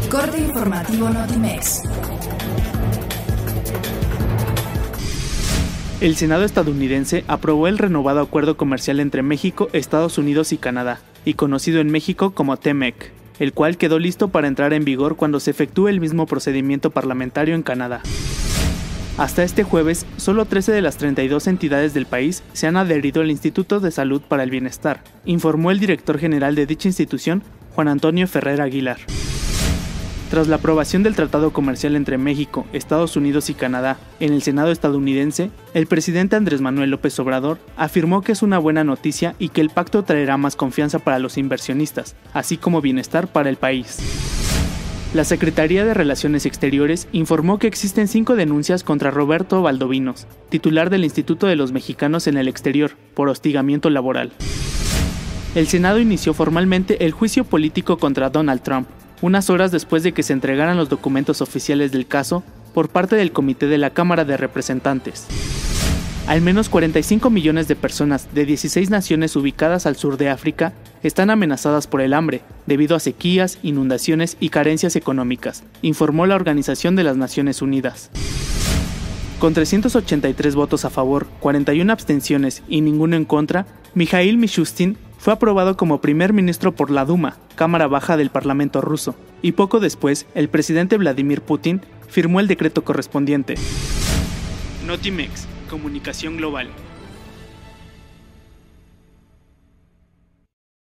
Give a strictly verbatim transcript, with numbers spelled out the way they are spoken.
corte informativo Notimex. El Senado estadounidense aprobó el renovado acuerdo comercial entre México, Estados Unidos y Canadá, y conocido en México como T M E C, el cual quedó listo para entrar en vigor cuando se efectúe el mismo procedimiento parlamentario en Canadá. Hasta este jueves, solo trece de las treinta y dos entidades del país se han adherido al Instituto de Salud para el Bienestar, informó el director general de dicha institución, Juan Antonio Ferrer Aguilar. Tras la aprobación del Tratado Comercial entre México, Estados Unidos y Canadá en el Senado estadounidense, el presidente Andrés Manuel López Obrador afirmó que es una buena noticia y que el pacto traerá más confianza para los inversionistas, así como bienestar para el país. La Secretaría de Relaciones Exteriores informó que existen cinco denuncias contra Roberto Valdovinos, titular del Instituto de los Mexicanos en el Exterior, por hostigamiento laboral. El Senado inició formalmente el juicio político contra Donald Trump, unas horas después de que se entregaran los documentos oficiales del caso por parte del Comité de la Cámara de Representantes. Al menos cuarenta y cinco millones de personas de dieciséis naciones ubicadas al sur de África están amenazadas por el hambre, debido a sequías, inundaciones y carencias económicas, informó la Organización de las Naciones Unidas. Con trescientos ochenta y tres votos a favor, cuarenta y una abstenciones y ninguno en contra, Mikhail Mishustin fue aprobado como primer ministro por la Duma, Cámara Baja del Parlamento ruso, y poco después el presidente Vladimir Putin firmó el decreto correspondiente. Notimex, Comunicación Global.